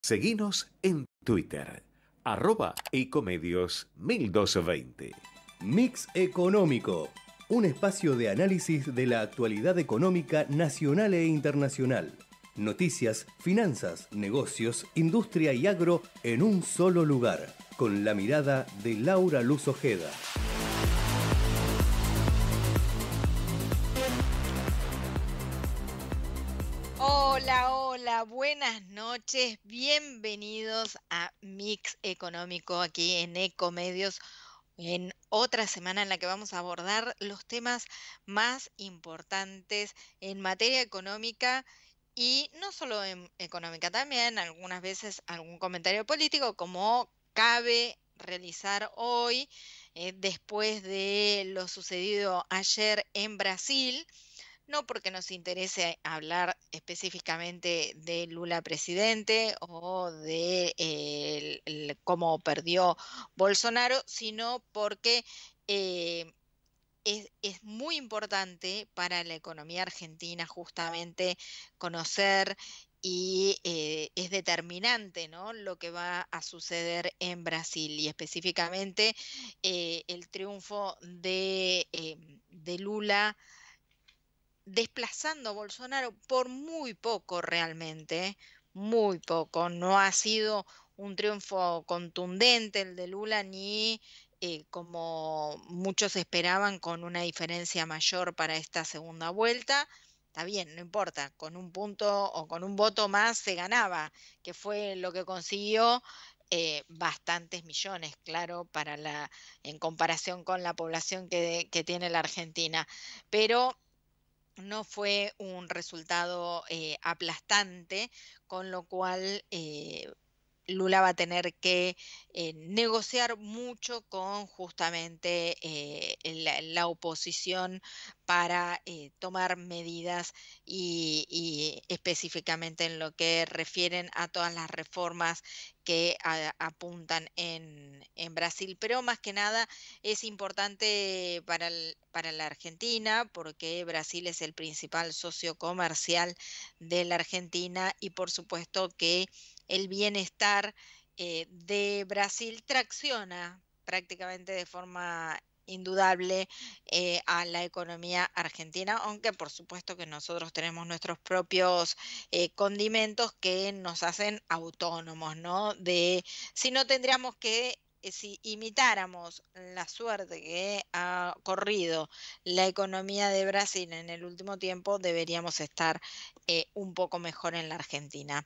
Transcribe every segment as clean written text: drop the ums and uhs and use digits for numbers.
Seguinos en Twitter, @ecomedios1220. Mix Económico, un espacio de análisis de la actualidad económica nacional e internacional. Noticias, finanzas, negocios, industria y agro en un solo lugar, con la mirada de Laura Luz Ojeda. Hola, hola, buenas noches, bienvenidos a Mix Económico aquí en Ecomedios, en otra semana en la que vamos a abordar los temas más importantes en materia económica y no solo en económica, también algunas veces algún comentario político como cabe realizar hoy después de lo sucedido ayer en Brasil. No porque nos interese hablar específicamente de Lula presidente o de cómo perdió Bolsonaro, sino porque eh, es muy importante para la economía argentina justamente conocer y es determinante, ¿no?, lo que va a suceder en Brasil y específicamente el triunfo de Lula desplazando a Bolsonaro por muy poco realmente, muy poco. No ha sido un triunfo contundente el de Lula, ni como muchos esperaban, con una diferencia mayor para esta segunda vuelta. Está bien, no importa, con un punto o con un voto más se ganaba, que fue lo que consiguió. Bastantes millones, claro, en comparación con la población que tiene la Argentina. Pero no fue un resultado aplastante, con lo cual Lula va a tener que negociar mucho con justamente la oposición para tomar medidas y específicamente en lo que refieren a todas las reformas que apuntan en Brasil. Pero más que nada es importante para la Argentina, porque Brasil es el principal socio comercial de la Argentina y por supuesto que el bienestar de Brasil tracciona prácticamente de forma indudable a la economía argentina, aunque por supuesto que nosotros tenemos nuestros propios condimentos que nos hacen autónomos, ¿no? Si no tendríamos que si imitáramos la suerte que ha corrido la economía de Brasil en el último tiempo, deberíamos estar un poco mejor en la Argentina.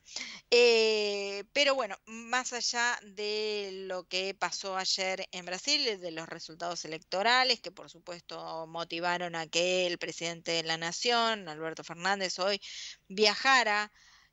Pero bueno, más allá de lo que pasó ayer en Brasil, de los resultados electorales, que por supuesto motivaron a que el presidente de la Nación, Alberto Fernández, hoy viajara,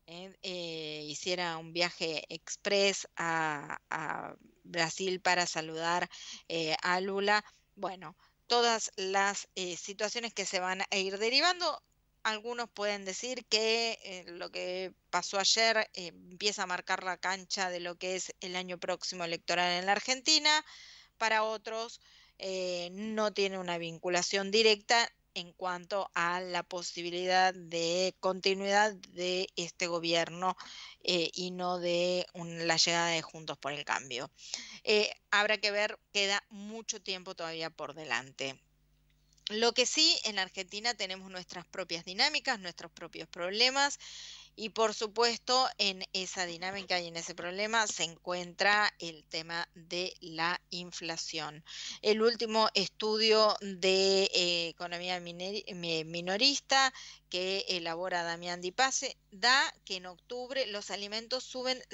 hiciera un viaje express a Brasil para saludar a Lula. Bueno, todas las situaciones que se van a ir derivando. Algunos pueden decir que lo que pasó ayer empieza a marcar la cancha de lo que es el año próximo electoral en la Argentina. Para otros no tiene una vinculación directa en cuanto a la posibilidad de continuidad de este gobierno y no de la llegada de Juntos por el Cambio. Habrá que ver, queda mucho tiempo todavía por delante. Lo que sí, en Argentina tenemos nuestras propias dinámicas, nuestros propios problemas y por supuesto en esa dinámica y en ese problema se encuentra el tema de la inflación. El último estudio de economía minorista que elabora Damián Di Pace da que en octubre los alimentos suben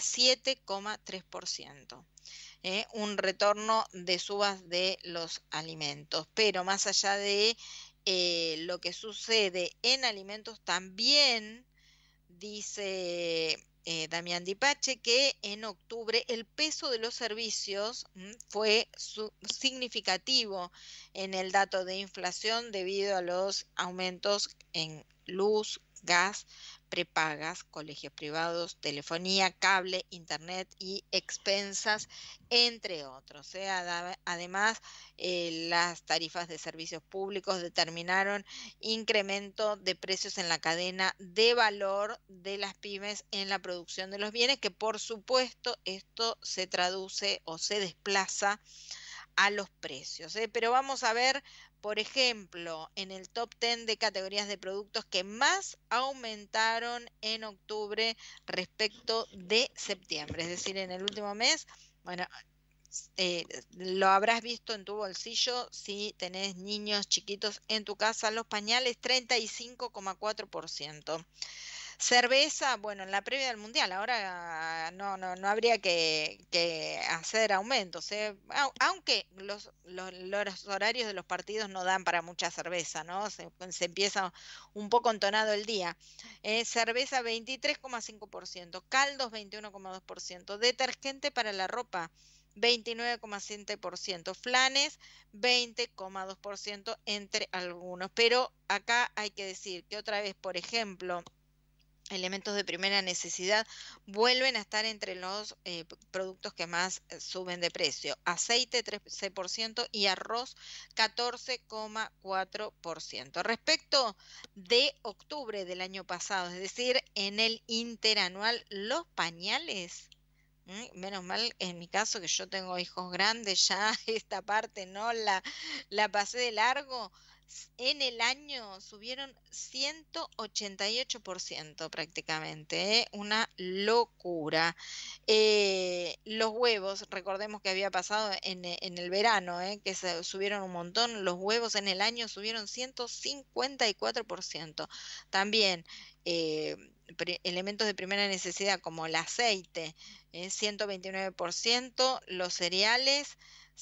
7,3%. Un retorno de subas de los alimentos. Pero más allá de lo que sucede en alimentos, también dice Damián Di Pace que en octubre el peso de los servicios fue significativo en el dato de inflación debido a los aumentos en luz, gas, prepagas, colegios privados, telefonía, cable, internet y expensas, entre otros. Además, las tarifas de servicios públicos determinaron incremento de precios en la cadena de valor de las pymes en la producción de los bienes, que por supuesto esto se traduce o se desplaza a los precios, ¿eh? Pero vamos a ver, por ejemplo, en el top 10 de categorías de productos que más aumentaron en octubre respecto de septiembre, es decir, en el último mes. Bueno, lo habrás visto en tu bolsillo si tenés niños chiquitos en tu casa, los pañales 35,4%. Cerveza, bueno, en la previa del Mundial, ahora no habría que hacer aumentos, ¿eh? Aunque los horarios de los partidos no dan para mucha cerveza, ¿no? Se empieza un poco entonado el día. Cerveza 23,5%, caldos 21,2%, detergente para la ropa 29,7%, flanes 20,2% entre algunos. Pero acá hay que decir que otra vez, por ejemplo, elementos de primera necesidad vuelven a estar entre los productos que más suben de precio. Aceite 13% y arroz 14,4%. Respecto de octubre del año pasado, es decir, en el interanual, los pañales, menos mal en mi caso que yo tengo hijos grandes, ya esta parte no la pasé de largo. En el año subieron 188% prácticamente, ¿eh? Una locura. Los huevos, recordemos que había pasado en el verano, que se subieron un montón. Los huevos en el año subieron 154%. También elementos de primera necesidad como el aceite, 129%, los cereales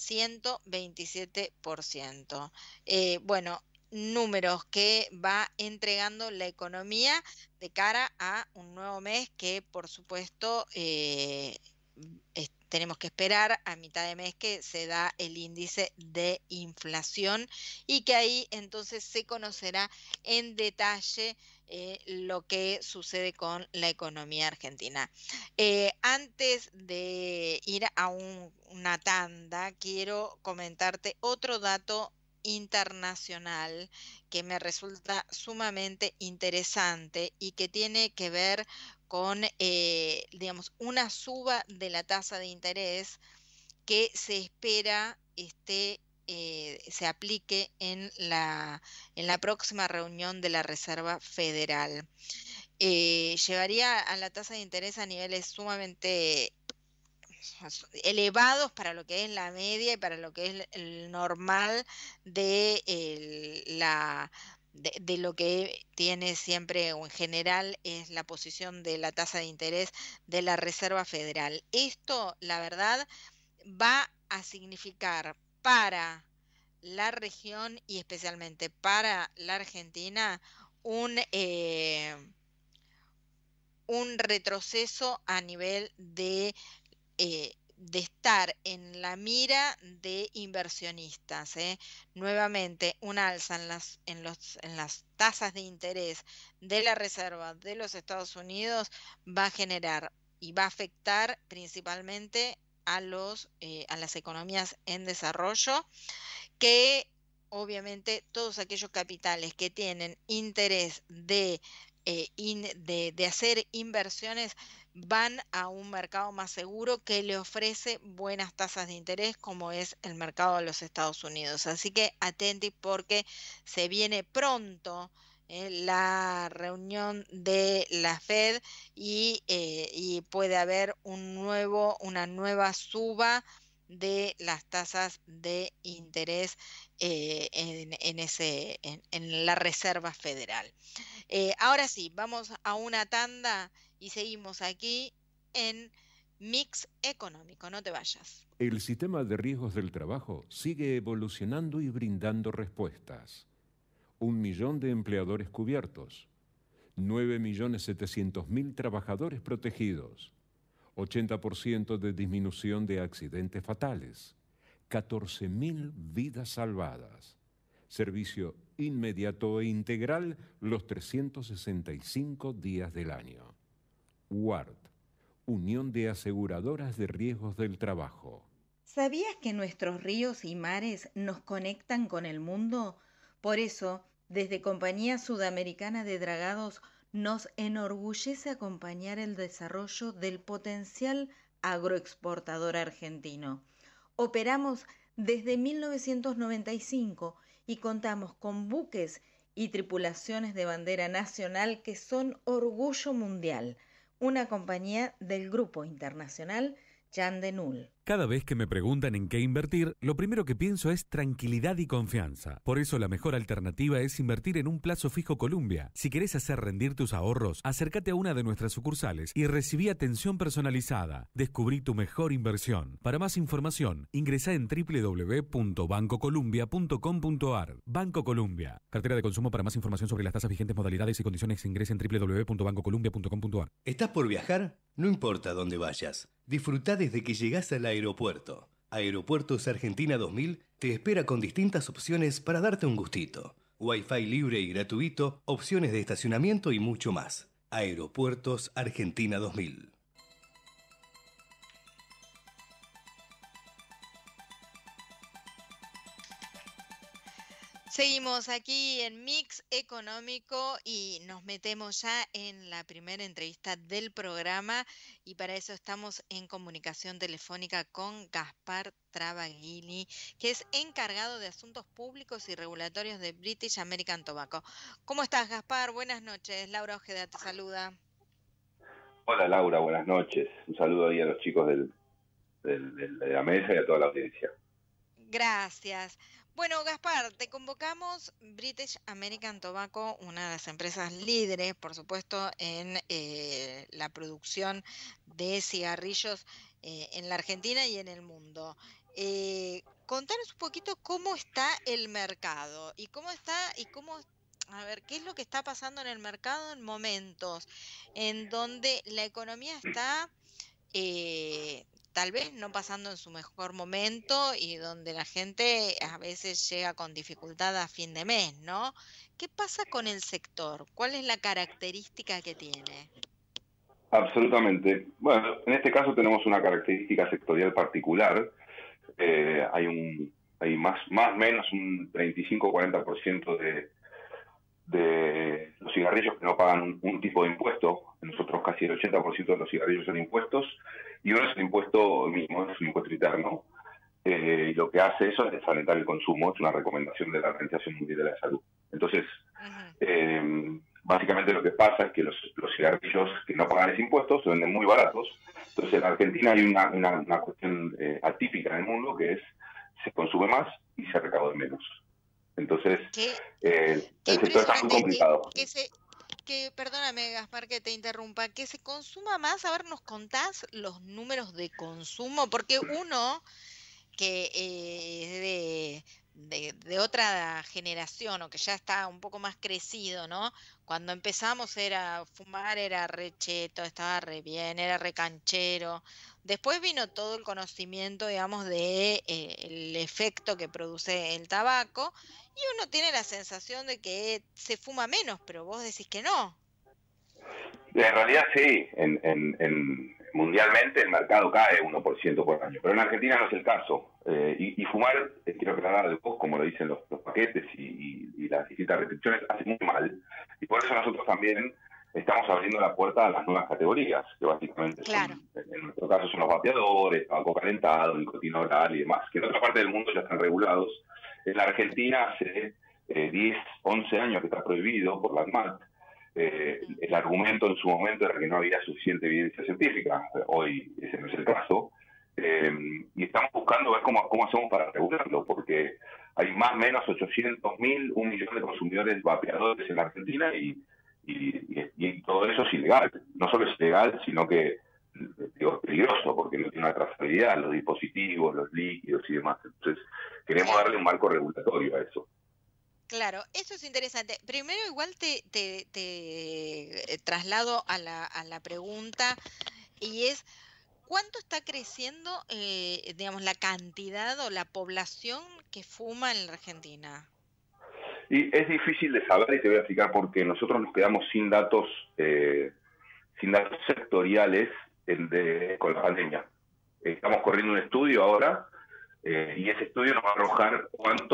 127%. Bueno, números que va entregando la economía de cara a un nuevo mes que, por supuesto, tenemos que esperar a mitad de mes que se da el índice de inflación y que ahí entonces se conocerá en detalle lo que sucede con la economía argentina. Antes de ir a una tanda, quiero comentarte otro dato internacional que me resulta sumamente interesante y que tiene que ver con, digamos, una suba de la tasa de interés que se espera se aplique en la próxima reunión de la Reserva Federal. Llevaría a la tasa de interés a niveles sumamente elevados para lo que es la media y para lo que es el normal de de lo que tiene siempre o en general es la posición de la tasa de interés de la Reserva Federal. Esto, la verdad, va a significar para la región y especialmente para la Argentina un retroceso a nivel de estar en la mira de inversionistas, ¿eh? Nuevamente, un alza en las tasas de interés de la Reserva de los Estados Unidos va a generar y va a afectar principalmente a las economías en desarrollo, que obviamente todos aquellos capitales que tienen interés de hacer inversiones van a un mercado más seguro que le ofrece buenas tasas de interés, como es el mercado de los Estados Unidos. Así que atenti porque se viene pronto la reunión de la Fed y puede haber una nueva suba de las tasas de interés en la Reserva Federal. Ahora sí, vamos a una tanda y seguimos aquí en Mix Económico. No te vayas. El sistema de riesgos del trabajo sigue evolucionando y brindando respuestas. 1 millón de empleadores cubiertos, 9.700.000 trabajadores protegidos, 80% de disminución de accidentes fatales, 14.000 vidas salvadas, servicio inmediato e integral los 365 días del año. UART, Unión de Aseguradoras de Riesgos del Trabajo. ¿Sabías que nuestros ríos y mares nos conectan con el mundo? Por eso, desde Compañía Sudamericana de Dragados, nos enorgullece acompañar el desarrollo del potencial agroexportador argentino. Operamos desde 1995 y contamos con buques y tripulaciones de bandera nacional que son orgullo mundial, una compañía del Grupo Internacional Jan de Null. Cada vez que me preguntan en qué invertir, lo primero que pienso es tranquilidad y confianza. Por eso la mejor alternativa es invertir en un plazo fijo Columbia. Si querés hacer rendir tus ahorros, acércate a una de nuestras sucursales y recibí atención personalizada. Descubrí tu mejor inversión. Para más información, ingresá en www.bancocolumbia.com.ar. Banco Columbia. Cartera de consumo. Para más información sobre las tasas vigentes, modalidades y condiciones, ingresa en www.bancocolumbia.com.ar. ¿Estás por viajar? No importa dónde vayas. Disfrutá desde que llegás al aeropuerto. Aeropuertos Argentina 2000 te espera con distintas opciones para darte un gustito. Wi-Fi libre y gratuito, opciones de estacionamiento y mucho más. Aeropuertos Argentina 2000. Seguimos aquí en Mix Económico y nos metemos ya en la primera entrevista del programa y para eso estamos en comunicación telefónica con Gaspar Travaglini, que es encargado de asuntos públicos y regulatorios de British American Tobacco. ¿Cómo estás, Gaspar? Buenas noches. Laura Ojeda te saluda. Hola Laura, buenas noches. Un saludo ahí a los chicos de la mesa y a toda la audiencia. Gracias. Bueno, Gaspar, te convocamos. British American Tobacco, una de las empresas líderes, por supuesto, en la producción de cigarrillos en la Argentina y en el mundo. Contanos un poquito cómo está el mercado y a ver, qué es lo que está pasando en el mercado en momentos en donde la economía está tal vez no pasando en su mejor momento y donde la gente a veces llega con dificultad a fin de mes, ¿no? ¿Qué pasa con el sector? ¿Cuál es la característica que tiene? Absolutamente. Bueno, en este caso tenemos una característica sectorial particular. Hay más o menos un 35-40% de los cigarrillos que no pagan un tipo de impuesto. Nosotros casi el 80% de los cigarrillos son impuestos, y uno es el impuesto mínimo, es un impuesto interno. Y lo que hace eso es desalentar el consumo, es una recomendación de la Organización Mundial de la Salud. Entonces, básicamente lo que pasa es que los cigarrillos que no pagan ese impuesto se venden muy baratos. Entonces, en Argentina hay una cuestión atípica en el mundo, que es se consume más y se recauda menos. Entonces, el sector está muy complicado. Perdóname, Gaspar, que te interrumpa, que se consuma más. A ver, ¿nos contás los números de consumo? Porque uno que es de otra generación o que ya está un poco más crecido, ¿no? Cuando empezamos fumar era re cheto, estaba re bien, era re canchero. Después vino todo el conocimiento, digamos, de el efecto que produce el tabaco y uno tiene la sensación de que se fuma menos, pero vos decís que no. En realidad sí, mundialmente el mercado cae 1% por año, pero en Argentina no es el caso. Y fumar, quiero aclarar de vos, como lo dicen los paquetes y las distintas restricciones, hace muy mal. Y por eso nosotros también estamos abriendo la puerta a las nuevas categorías, que básicamente son, en nuestro caso son los vapeadores, tabaco calentado, nicotina oral y demás, que en otra parte del mundo ya están regulados. En la Argentina hace 10, 11 años que está prohibido por la ANMAT. El argumento en su momento era que no había suficiente evidencia científica. Hoy ese no es el caso. Y estamos buscando ver cómo hacemos para regularlo, porque hay más o menos 800.000, 1 millón de consumidores vapeadores en la Argentina y todo eso es ilegal. No solo es ilegal, sino que es peligroso, porque no tiene una trazabilidad, los dispositivos, los líquidos y demás. Entonces, queremos darle un marco regulatorio a eso. Claro, eso es interesante. Primero, igual te traslado a la pregunta, y es, ¿cuánto está creciendo, digamos, la cantidad o la población que fuma en la Argentina? Y es difícil de saber y te voy a explicar por qué. Nosotros nos quedamos sin datos sectoriales con la pandemia. Estamos corriendo un estudio ahora y ese estudio nos va a arrojar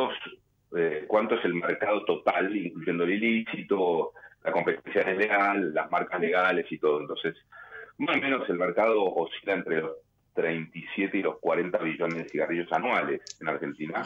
cuánto es el mercado total, incluyendo el ilícito, la competencia desleal, las marcas legales y todo. Entonces, más o menos el mercado oscila entre los 37 y los 40 billones de cigarrillos anuales en Argentina.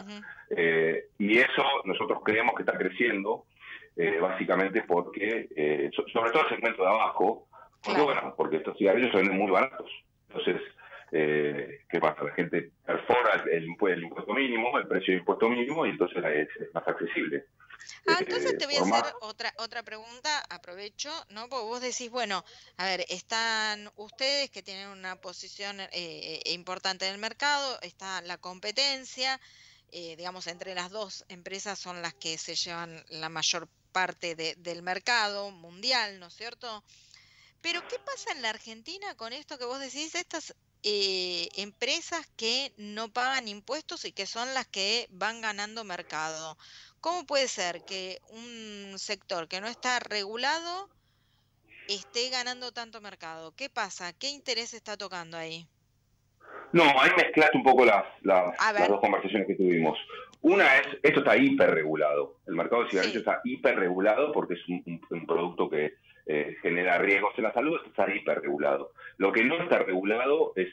Y eso nosotros creemos que está creciendo, básicamente porque, sobre todo el segmento de abajo, porque, bueno, porque estos cigarrillos se venden muy baratos. Entonces, ¿qué pasa? La gente perfora el impuesto mínimo, el precio de impuesto mínimo, y entonces es más accesible. Entonces te voy a hacer otra pregunta, aprovecho, ¿no? Porque vos decís, bueno, a ver, están ustedes que tienen una posición importante en el mercado, está la competencia, digamos, entre las dos empresas son las que se llevan la mayor parte del mercado mundial, ¿no es cierto? Pero ¿qué pasa en la Argentina con esto que vos decís, estas empresas que no pagan impuestos y que son las que van ganando mercado? ¿Cómo puede ser que un sector que no está regulado esté ganando tanto mercado? ¿Qué pasa? ¿Qué interés está tocando ahí? No, ahí mezclaste un poco las dos conversaciones que tuvimos. Una es, esto está hiperregulado. El mercado de cigarrillos está hiperregulado porque es un producto que genera riesgos en la salud, esto está hiperregulado. Lo que no está regulado es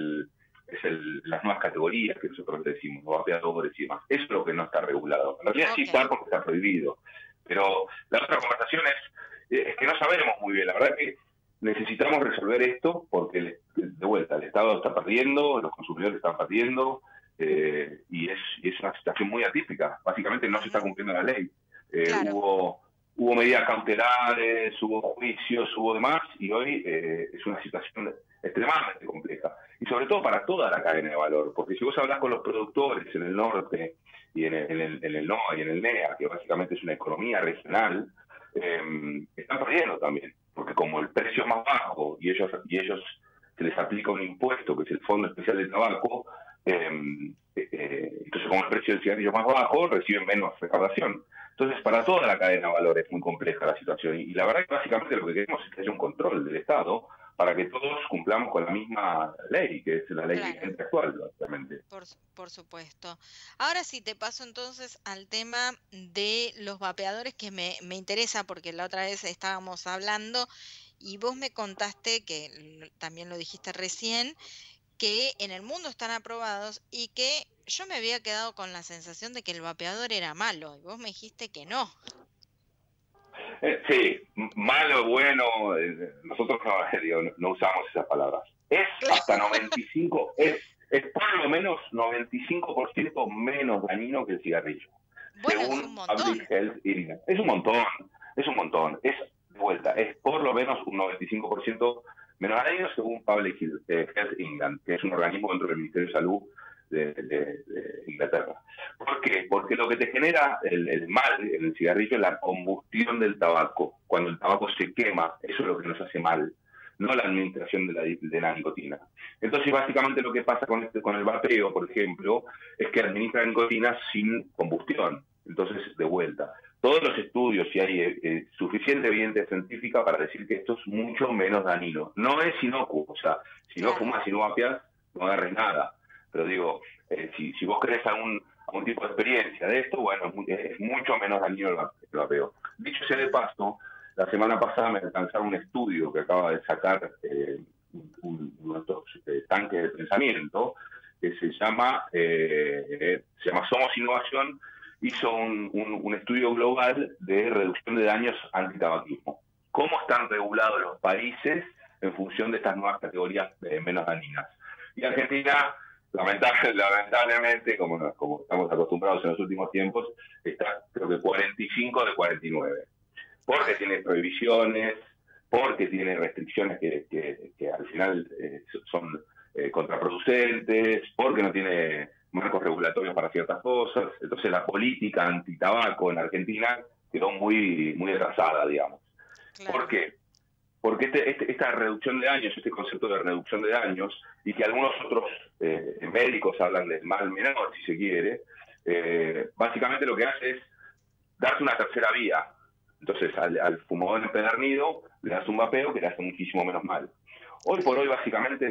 las nuevas categorías que nosotros decimos, los vapeadores y demás. Eso es lo que no está regulado. En realidad sí está porque está prohibido. Pero la otra conversación es que no sabemos muy bien. La verdad es que necesitamos resolver esto porque, de vuelta, el Estado está perdiendo, los consumidores están perdiendo, y es una situación muy atípica. Básicamente no se está cumpliendo la ley. Hubo medidas cautelares, hubo juicios, hubo demás, y hoy es una situación extremadamente compleja. Y sobre todo para toda la cadena de valor, porque si vos hablás con los productores en el norte y en el NOA y en el NEA, que básicamente es una economía regional, están perdiendo también, porque como el precio es más bajo y ellos se les aplica un impuesto que es el Fondo Especial de Tabaco, entonces como el precio del cigarrillo es más bajo, reciben menos recaudación. Entonces para toda la cadena de valor es muy compleja la situación, y la verdad que básicamente lo que queremos es que haya un control del Estado para que todos cumplamos con la misma ley, que es la ley vigente actual, básicamente. Por supuesto. Ahora sí te paso entonces al tema de los vapeadores, que me interesa porque la otra vez estábamos hablando y vos me contaste, que también lo dijiste recién, que en el mundo están aprobados y que yo me había quedado con la sensación de que el vapeador era malo y vos me dijiste que no. Sí, malo, bueno, nosotros no usamos esas palabras. Es hasta 95, es por lo menos 95% menos dañino que el cigarrillo. Bueno, según es un montón. Public Health Index. Es un montón. Es, de vuelta, es por lo menos un 95% menos dañino según Public Health England, que es un organismo dentro del Ministerio de Salud de Inglaterra. ¿Por qué? Porque lo que te genera el mal en el cigarrillo es la combustión del tabaco. Cuando el tabaco se quema, eso es lo que nos hace mal, no la administración de la nicotina. Entonces, básicamente lo que pasa con el vapeo, por ejemplo, es que administra nicotina sin combustión. Entonces, de vuelta, todos los estudios, y hay suficiente evidencia científica para decir que esto es mucho menos dañino. No es inocuo, o sea, si no fumas y no vapeas, no agarres nada. Pero digo, si vos querés algún tipo de experiencia de esto, bueno, es mucho menos dañino el vapeo. Dicho sea de paso, la semana pasada me alcanzaron un estudio que acaba de sacar nuestros tanques de pensamiento, que se llama Somos Innovación. Hizo un estudio global de reducción de daños antitabaquismo. ¿Cómo están regulados los países en función de estas nuevas categorías menos dañinas? Y Argentina, lamentablemente, como estamos acostumbrados en los últimos tiempos, está creo que 45 de 49. Porque tiene prohibiciones, porque tiene restricciones que al final son contraproducentes, porque no tiene marcos regulatorios para ciertas cosas. Entonces la política antitabaco en Argentina quedó muy atrasada, digamos. Claro. ¿Por qué? Porque esta reducción de daños, este concepto de reducción de daños, y que algunos otros médicos hablan del mal menor, si se quiere, básicamente lo que hace es darse una tercera vía. Entonces, al fumador empedernido le das un vapeo que le hace muchísimo menos mal. Hoy por hoy, básicamente,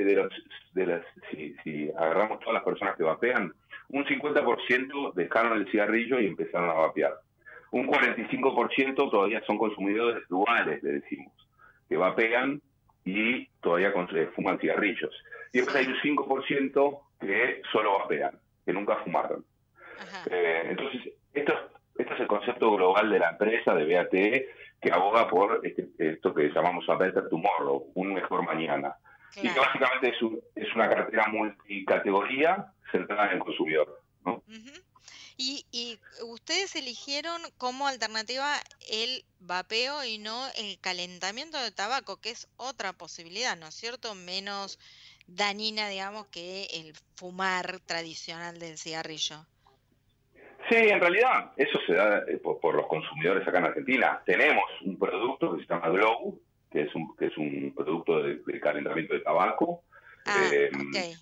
si agarramos todas las personas que vapean, un 50% dejaron el cigarrillo y empezaron a vapear. Un 45% todavía son consumidores duales, le decimos, que vapean y todavía fuman cigarrillos. Y después hay un 5% que solo vapean, que nunca fumaron. Entonces, esto es el concepto global de la empresa, de BAT, que aboga por esto que llamamos a Better Tomorrow, un mejor mañana. Claro. Y que básicamente es una cartera multicategoría centrada en el consumidor, ¿no? Y ustedes eligieron como alternativa el vapeo y no el calentamiento de tabaco, que es otra posibilidad, ¿no es cierto? Menos dañina, digamos, que el fumar tradicional del cigarrillo. Sí, en realidad eso se da por los consumidores acá en Argentina. Tenemos un producto que se llama Glow, que es un producto de calentamiento de tabaco. Okay.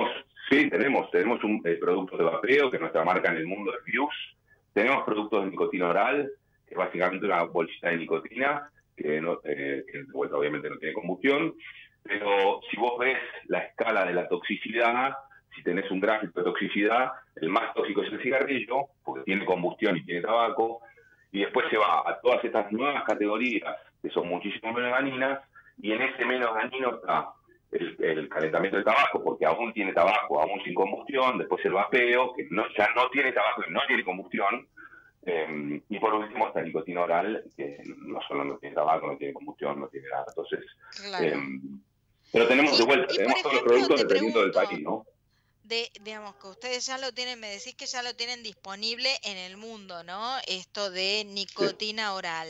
Tenemos un producto de vapeo, que nuestra marca en el mundo es Views. Tenemos productos de nicotina oral, que es básicamente una bolsita de nicotina, que bueno, obviamente no tiene combustión. Pero si vos ves la escala de la toxicidad, si tenés un gráfico de toxicidad, el más tóxico es el cigarrillo, porque tiene combustión y tiene tabaco, y después se va a todas estas nuevas categorías, que son muchísimo menos dañinas, y en ese menos dañino está el calentamiento del tabaco, porque aún tiene tabaco, aún sin combustión, después el vapeo, que ya no tiene tabaco y no tiene combustión, y por último está nicotina oral, que no solo no tiene tabaco, no tiene combustión, no tiene nada. Entonces, claro. Pero tenemos de vuelta, tenemos todos los productos dependiendo del país, ¿no? Digamos que ustedes ya lo tienen, me decís que ya lo tienen disponible en el mundo, ¿no? Esto de nicotina oral.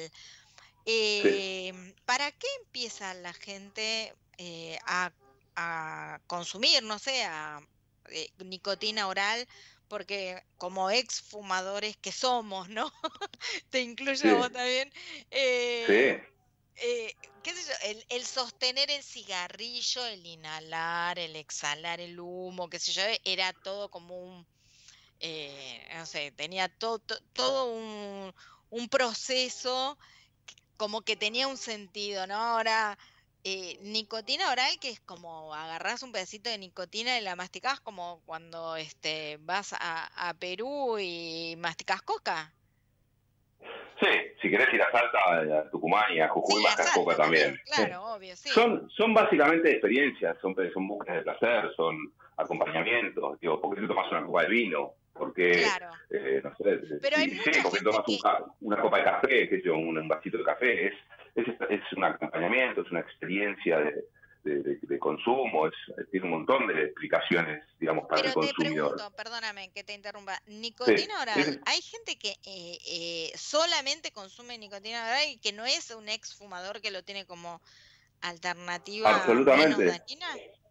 ¿Para qué empieza la gente a consumir, no sé, nicotina oral? Porque como ex fumadores que somos, ¿no? Te incluyo a vos también. ¿Qué sé yo? El sostener el cigarrillo, el inhalar, el exhalar el humo, qué sé yo, era todo como un, no sé, tenía todo un proceso como que tenía un sentido, ¿no? Ahora, nicotina oral, que es como agarrás un pedacito de nicotina y la masticás como cuando vas a Perú y masticás coca. Sí, si querés ir a Salta, a Tucumán y a Jujuy, mascas coca también. Claro, obvio, sí. Son básicamente experiencias, son búsquedas de placer, son acompañamientos. Digo, ¿por qué no tomas una copa de vino? Porque, claro. No sé, pero hay ¿por qué tomas una copa de café, qué sé yo, un vasito de café? Es un acompañamiento, es una experiencia de consumo, tiene un montón de explicaciones, digamos, para el consumidor. Pero te pregunto, perdóname que te interrumpa, nicotina oral, hay gente que solamente consume nicotina oral y que no es un ex fumador que lo tiene como alternativa menos dañina.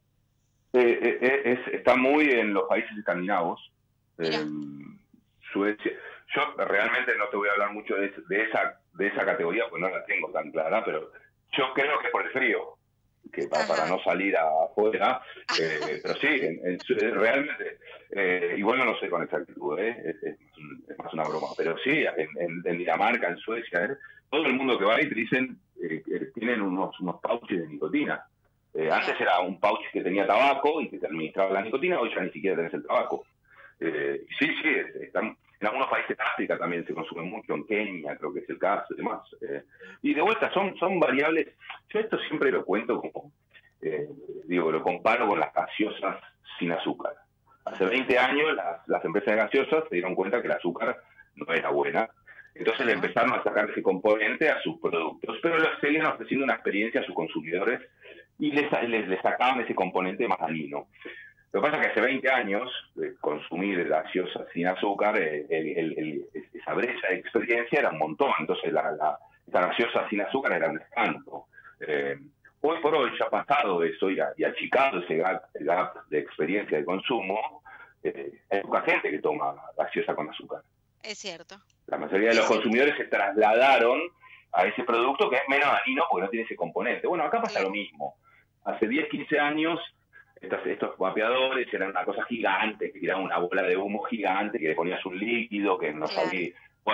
Está muy en los países escandinavos. Suecia. Yo realmente no te voy a hablar mucho de esa categoría, porque no la tengo tan clara, pero yo creo que es por el frío, que para no salir afuera, pero sí, realmente, igual no lo sé con exactitud, es más una broma, pero sí, en Dinamarca, en Suecia, todo el mundo que va ahí te dicen tienen unos pouches de nicotina. Antes era un pouch que tenía tabaco y que te administraba la nicotina, hoy ya ni siquiera tenés el tabaco. Sí, están, en algunos países de África también se consume mucho, en Kenia creo que es el caso y demás. Y de vuelta son variables. Yo esto siempre lo cuento como, lo comparo con las gaseosas sin azúcar. Hace 20 años las empresas de gaseosas se dieron cuenta que el azúcar no era buena. Entonces le empezaron a sacar ese componente a sus productos, pero les seguían ofreciendo una experiencia a sus consumidores y les sacaban ese componente más dañino. Lo que pasa es que hace 20 años consumir gaseosas sin azúcar, esa brecha de experiencia era un montón. Entonces esta gaseosa sin azúcar era un espanto. Hoy por hoy ya ha pasado eso y achicado ese gap de experiencia de consumo. Hay poca gente que toma gaseosa con azúcar. Es cierto. La mayoría de los consumidores se trasladaron a ese producto que es menos dañino porque no tiene ese componente. Bueno, acá pasa lo mismo. Hace 10, 15 años estos vapeadores eran una cosa gigante, que tiraban una bola de humo gigante, que le ponías un líquido, que no sabía. Bueno,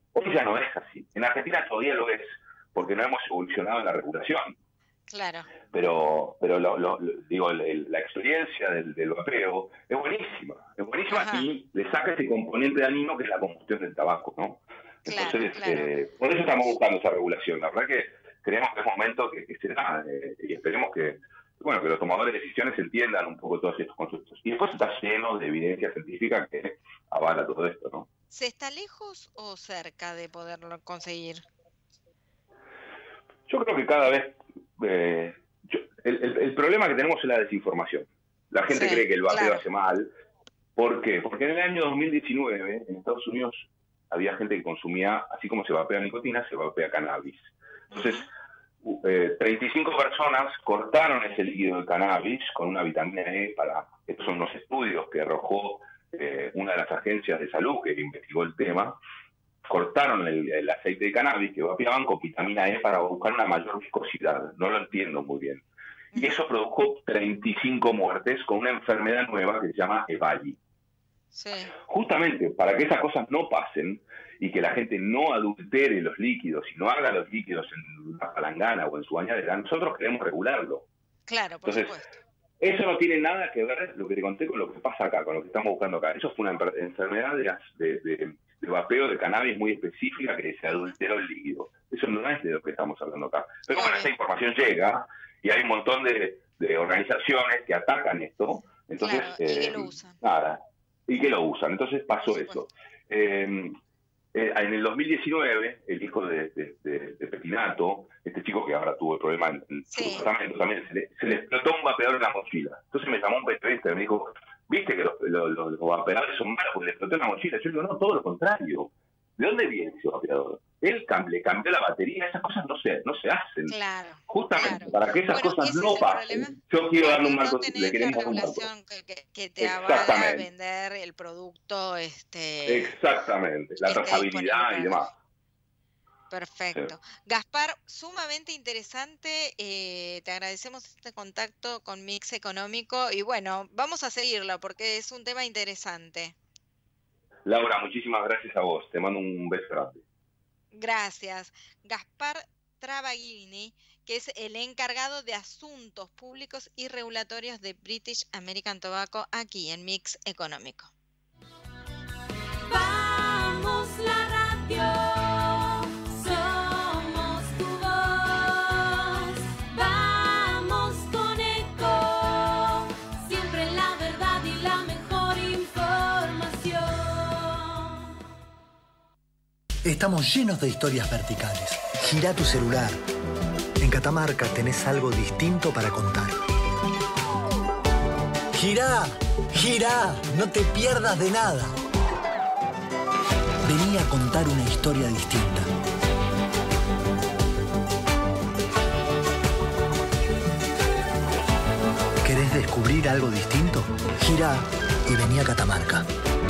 Hoy ya no es así. En Argentina todavía lo es, porque no hemos evolucionado en la regulación. Claro. Pero digo, la experiencia del vapeo es buenísima Ajá. y le saca ese componente dañino que es la combustión del tabaco, ¿no? Claro, Entonces, claro. por eso estamos buscando esa regulación. La verdad que creemos que es momento que se da y esperemos que los tomadores de decisiones entiendan un poco todos estos conceptos. Y después está lleno de evidencia científica que avala todo esto, ¿no? ¿Se está lejos o cerca de poderlo conseguir? Yo creo que cada vez... el problema que tenemos es la desinformación. La gente cree que el vapeo hace mal. ¿Por qué? Porque en el año 2019 en Estados Unidos había gente que consumía, así como se vapea nicotina, se vapea cannabis. Entonces, 35 personas cortaron ese líquido de cannabis con una vitamina E estos son los estudios que arrojó una de las agencias de salud que investigó el tema. Cortaron el aceite de cannabis que vapeaban con vitamina E para buscar una mayor viscosidad. No lo entiendo muy bien. Y eso produjo 35 muertes con una enfermedad nueva que se llama EVALI. Sí. Justamente para que esas cosas no pasen y que la gente no adultere los líquidos y no haga los líquidos en una palangana o en su bañadera, nosotros queremos regularlo. Claro, por supuesto. Eso no tiene nada que ver, lo que te conté, con lo que pasa acá, con lo que estamos buscando acá. Eso fue una enfermedad de vapeo de cannabis muy específica que se adulteró el líquido. Eso no es de lo que estamos hablando acá. Pero bueno, esa información llega y hay un montón de organizaciones que atacan esto. Entonces, claro, y que lo usan. Y que lo usan. Entonces pasó eso. En el 2019, el hijo de Petinato, este chico que ahora tuvo el problema en su departamento, también se le explotó un vapeador en la mochila. Entonces me llamó un periodista y me dijo, ¿viste que los vapeadores son malos porque le explotó en la mochila? Yo digo, no, todo lo contrario. ¿De dónde viene ese vapeador? Él le cambió la batería, esas cosas no se hacen. Claro. Justamente para que esas cosas no pasen. Yo quiero darle un marco, le queremos dar un marco. Que te avala vender el producto. Exactamente, la trazabilidad y demás. Perfecto. Sí. Gaspar, sumamente interesante. Te agradecemos este contacto con Mix Económico y bueno, vamos a seguirlo porque es un tema interesante. Laura, muchísimas gracias a vos. Te mando un beso grande. Gracias. Gaspar Travaglini, que es el encargado de asuntos públicos y regulatorios de British American Tobacco aquí en Mix Económico. Vamos la radio, somos tu voz, vamos con Eco, siempre la verdad y la mejor información. Estamos llenos de historias verticales. Girá tu celular. En Catamarca tenés algo distinto para contar. Girá, girá, no te pierdas de nada. Vení a contar una historia distinta. ¿Querés descubrir algo distinto? Girá y vení a Catamarca.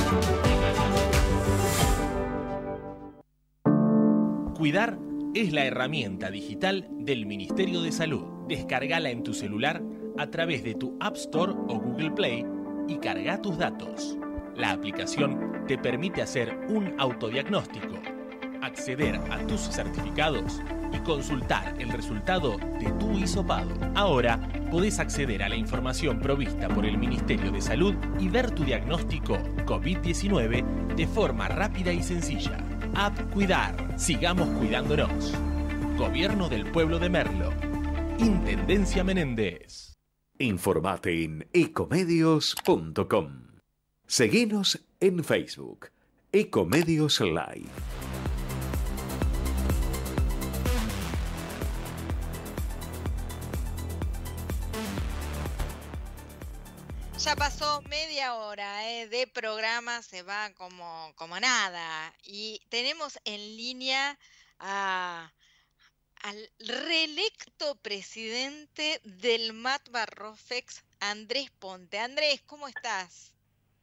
Cuidar es la herramienta digital del Ministerio de Salud. Descargala en tu celular a través de tu App Store o Google Play y carga tus datos. La aplicación te permite hacer un autodiagnóstico, acceder a tus certificados y consultar el resultado de tu hisopado. Ahora podés acceder a la información provista por el Ministerio de Salud y ver tu diagnóstico COVID-19 de forma rápida y sencilla. App Cuidar. Sigamos cuidándonos. Gobierno del Pueblo de Merlo. Intendencia Menéndez. Informate en ecomedios.com. Seguinos en Facebook. Ecomedios Live. Ya pasó media hora de programa, se va como nada. Y tenemos en línea al reelecto presidente del Matbarrofex, Andrés Ponte. Andrés, ¿cómo estás?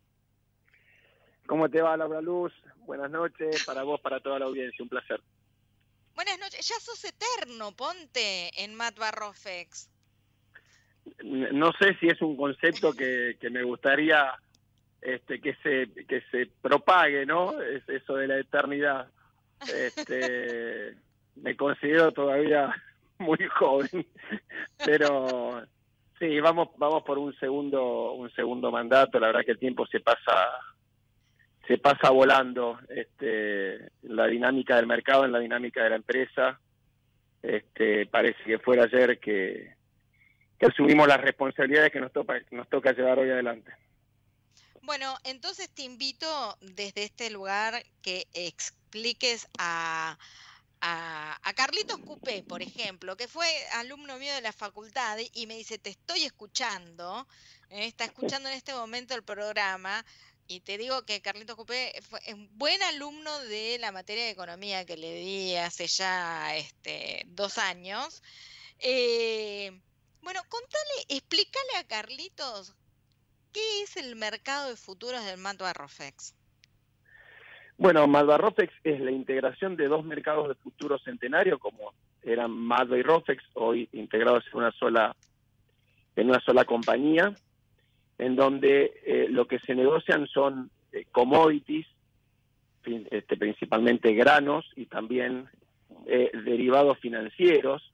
¿Cómo te va, Laura Luz? Buenas noches para vos, para toda la audiencia, un placer. Buenas noches, ya sos eterno, Ponte, en Matbarrofex. No sé si es un concepto que me gustaría que se propague, ¿no? Es eso de la eternidad. Me considero todavía muy joven, pero sí, vamos por un segundo mandato. La verdad que el tiempo se pasa volando, en la dinámica del mercado, en la dinámica de la empresa. Parece que fuera ayer que asumimos las responsabilidades que nos toca llevar hoy adelante. Bueno, entonces te invito desde este lugar que expliques a Carlitos Cupé, por ejemplo, que fue alumno mío de la facultad y me dice, te estoy escuchando, está escuchando en este momento el programa, y te digo que Carlitos Cupé fue un buen alumno de la materia de economía que le di hace ya 2 años. Bueno, explícale a Carlitos qué es el mercado de futuros del Madva Rofex. Bueno, Madva Rofex es la integración de 2 mercados de futuros centenarios, como eran Madva y Rofex, hoy integrados en una sola compañía, en donde lo que se negocian son commodities, principalmente granos y también derivados financieros,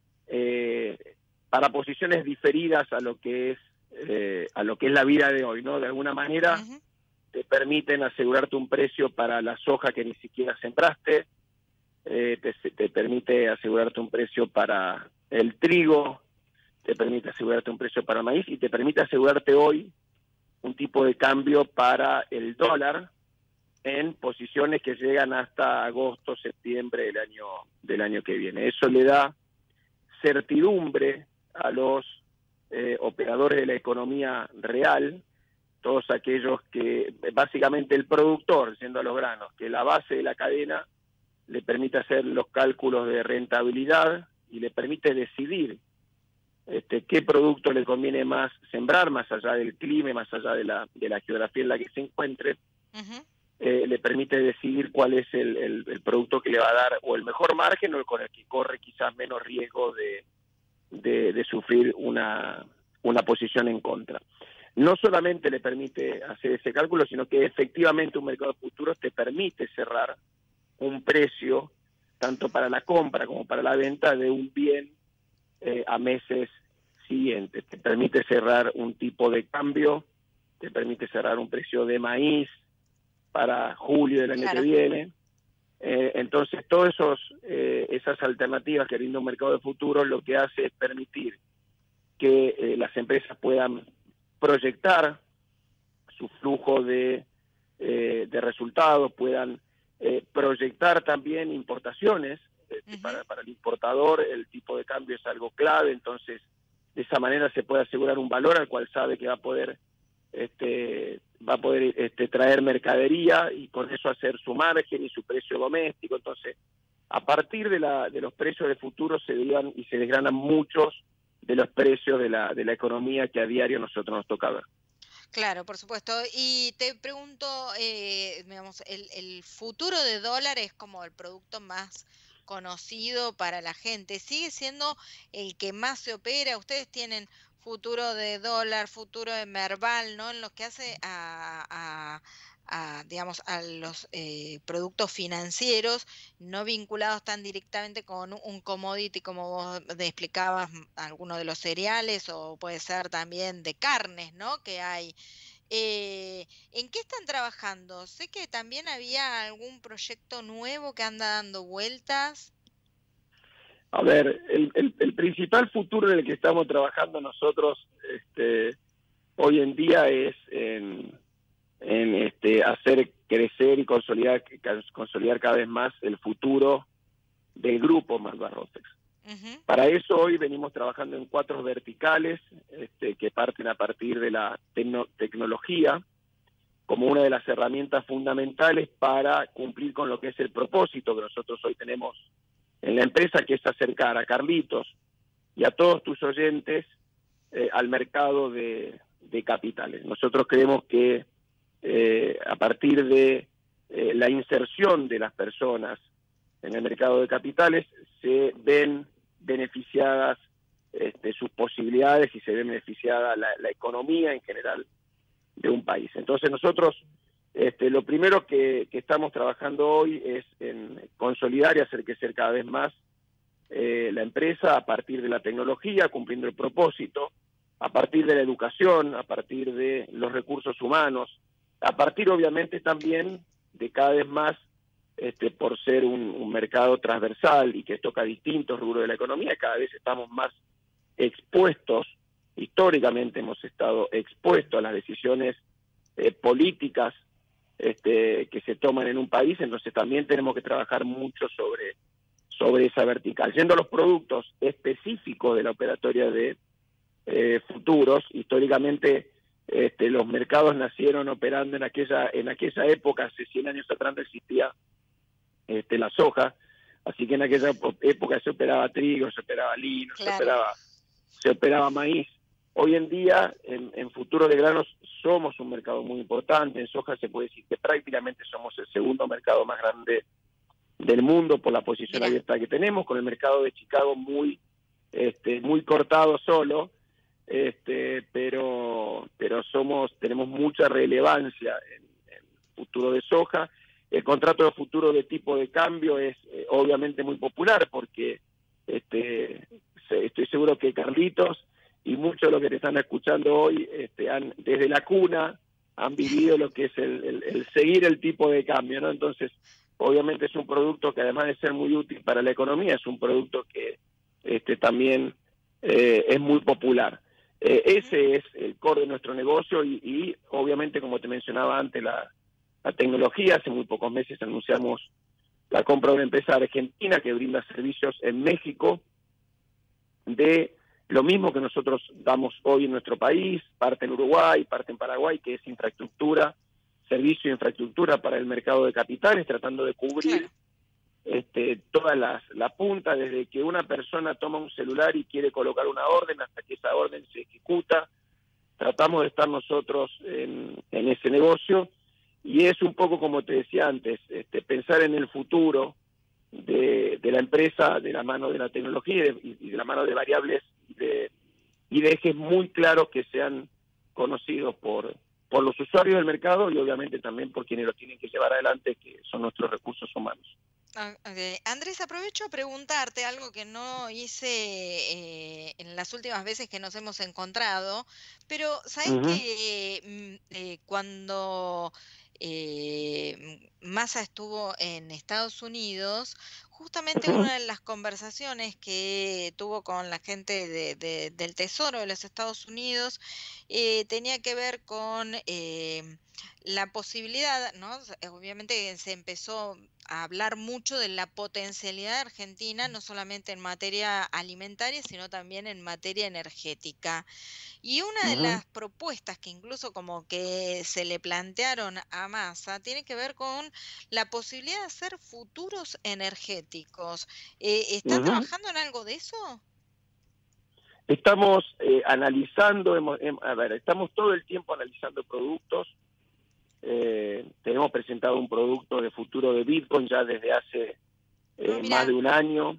para posiciones diferidas a lo que es la vida de hoy, ¿no? De alguna manera te permiten asegurarte un precio para la soja que ni siquiera sembraste, te permite asegurarte un precio para el trigo, te permite asegurarte un precio para el maíz y te permite asegurarte hoy un tipo de cambio para el dólar en posiciones que llegan hasta agosto, septiembre del año que viene. Eso le da certidumbre a los operadores de la economía real, todos aquellos que, básicamente el productor, siendo los granos, que la base de la cadena le permite hacer los cálculos de rentabilidad y le permite decidir qué producto le conviene más sembrar, más allá del clima, más allá de la geografía en la que se encuentre. Le permite decidir cuál es el producto que le va a dar o el mejor margen o con el que corre quizás menos riesgo de sufrir una posición en contra. No solamente le permite hacer ese cálculo, sino que efectivamente un mercado de futuros te permite cerrar un precio tanto para la compra como para la venta de un bien a meses siguientes. Te permite cerrar un tipo de cambio, te permite cerrar un precio de maíz para julio del año que viene. Entonces, todas esas alternativas que brinda un mercado de futuros lo que hace es permitir que las empresas puedan proyectar su flujo de resultados, puedan proyectar también importaciones. Para el importador el tipo de cambio es algo clave, entonces de esa manera se puede asegurar un valor al cual sabe que va a poder traer mercadería y con eso hacer su margen y su precio doméstico. Entonces, a partir de los precios de futuro se derivan y se desgranan muchos de los precios de la economía que a diario nosotros nos toca ver. Claro, por supuesto. Y te pregunto, digamos, el futuro de dólar es como el producto más conocido para la gente. ¿Sigue siendo el que más se opera? Ustedes tienen futuro de dólar, futuro de Merval, ¿no? En lo que hace digamos, a los productos financieros no vinculados tan directamente con un commodity como vos explicabas, alguno de los cereales o puede ser también de carnes, ¿no? Que hay. ¿En qué están trabajando? Sé que también había algún proyecto nuevo que anda dando vueltas. A ver, el principal futuro en el que estamos trabajando nosotros hoy en día es en hacer crecer y consolidar cada vez más el futuro del grupo Madva Rofex. Para eso hoy venimos trabajando en 4 verticales que parten a partir de la tecnología como una de las herramientas fundamentales para cumplir con lo que es el propósito que nosotros hoy tenemos en la empresa, que es acercar a Carlitos y a todos tus oyentes al mercado de capitales. Nosotros creemos que a partir de la inserción de las personas en el mercado de capitales se ven beneficiadas sus posibilidades y se ve beneficiada la economía en general de un país. Entonces nosotros Lo primero que estamos trabajando hoy es en consolidar y hacer crecer cada vez más la empresa a partir de la tecnología, cumpliendo el propósito, a partir de la educación, a partir de los recursos humanos, a partir obviamente también de cada vez más, por ser un mercado transversal y que toca distintos rubros de la economía, cada vez estamos más expuestos, históricamente hemos estado expuestos a las decisiones políticas que se toman en un país, entonces también tenemos que trabajar mucho sobre esa vertical. Yendo a los productos específicos de la operatoria de futuros, históricamente los mercados nacieron operando en aquella época, hace 100 años atrás no existía la soja, así que en aquella época se operaba trigo, se operaba lino, claro, se operaba maíz. Hoy en día, en futuro de granos, somos un mercado muy importante. En soja se puede decir que prácticamente somos el segundo mercado más grande del mundo por la posición abierta que tenemos, con el mercado de Chicago muy cortado solo, pero tenemos mucha relevancia en futuro de soja. El contrato de futuro de tipo de cambio es obviamente muy popular porque estoy seguro que Carlitos y muchos de los que te están escuchando hoy desde la cuna han vivido lo que es el seguir el tipo de cambio, ¿no? Entonces, obviamente es un producto que además de ser muy útil para la economía, es un producto que también es muy popular. Ese es el core de nuestro negocio y obviamente, como te mencionaba antes, la tecnología. Hace muy pocos meses anunciamos la compra de una empresa argentina que brinda servicios en México de lo mismo que nosotros damos hoy en nuestro país, parte en Uruguay, parte en Paraguay, que es infraestructura, servicio de infraestructura para el mercado de capitales, tratando de cubrir toda la punta, desde que una persona toma un celular y quiere colocar una orden hasta que esa orden se ejecuta. Tratamos de estar nosotros en ese negocio y es un poco como te decía antes, pensar en el futuro de la empresa de la mano de la tecnología y de la mano de variables y de ejes muy claros que sean conocidos por los usuarios del mercado y obviamente también por quienes lo tienen que llevar adelante, que son nuestros recursos humanos. Okay. Andrés, aprovecho a preguntarte algo que no hice en las últimas veces que nos hemos encontrado, pero ¿sabes que cuando Massa estuvo en Estados Unidos, justamente una de las conversaciones que tuvo con la gente del Tesoro de los Estados Unidos tenía que ver con la posibilidad, ¿no? Obviamente se empezó a hablar mucho de la potencialidad de Argentina, no solamente en materia alimentaria, sino también en materia energética. Y una de las propuestas que incluso como que se le plantearon a Massa tiene que ver con la posibilidad de hacer futuros energéticos. ¿Están trabajando en algo de eso? Estamos analizando, estamos todo el tiempo analizando productos. Tenemos presentado un producto de futuro de Bitcoin ya desde hace más de un año.